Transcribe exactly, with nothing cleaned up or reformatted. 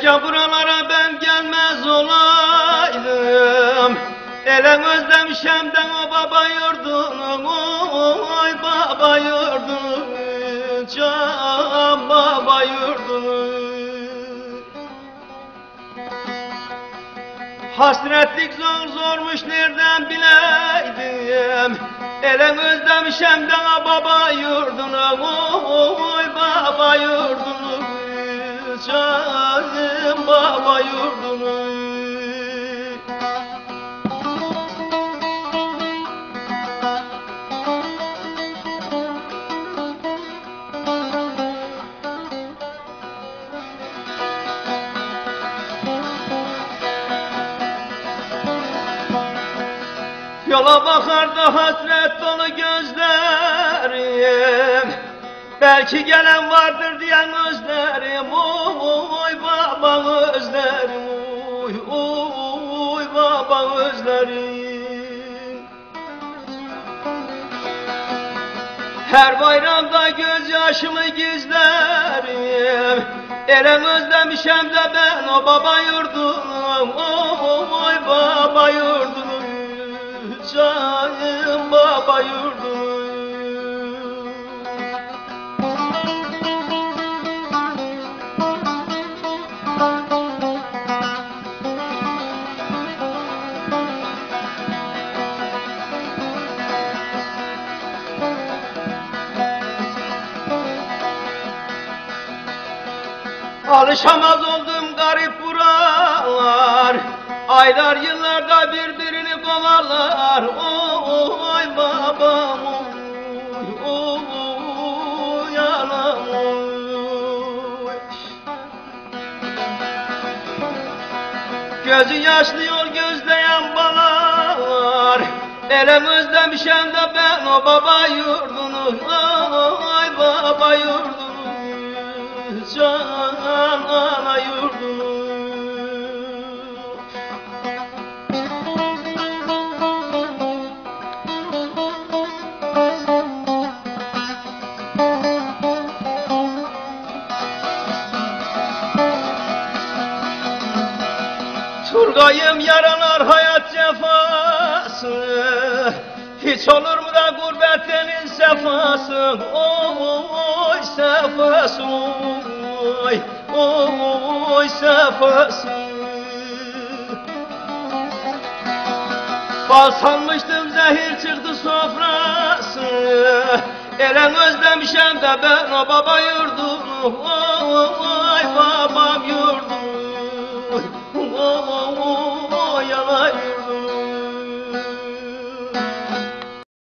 Keşke buralara ben gelmez olaydım. Ele özlemişemden o baba yurdunu, oy baba yurdunu, can baba yurdunu. Hasretlik zor zormuş nereden bileydim. Ele özlemişemden o baba yurdunu, oy baba yurdunu, canım baba yurdunu. Yola bakar da hasret dolu gözlerim, belki gelen vardır diyen özlerim, oy baba özlerim, oy, oy baba özlerim. Her bayramda gözyaşımı gizlerim, elem özlemişem de ben o baba yurdunu, oy baba yurdunu, canım baba yurdunu. Alışamaz oldum garip buralar, aylar yıllarda birbirini kovarlar, oy babam, oy, oy anam, oy. Gözü yaşlı yol gözleyen balar, elem özlemişem de ben o baba yurdunu, oy baba yurdunu, can ana yurdunu. Turgayım yaralar hayat cefası, hiç olur mu da gurbetinin sefası, oy sefası, oy, oy sefası. Bal sanmıştım zehir çıktı sofrası, elem özlemişem de ben o baba yurdunu, oy babam yurdunu.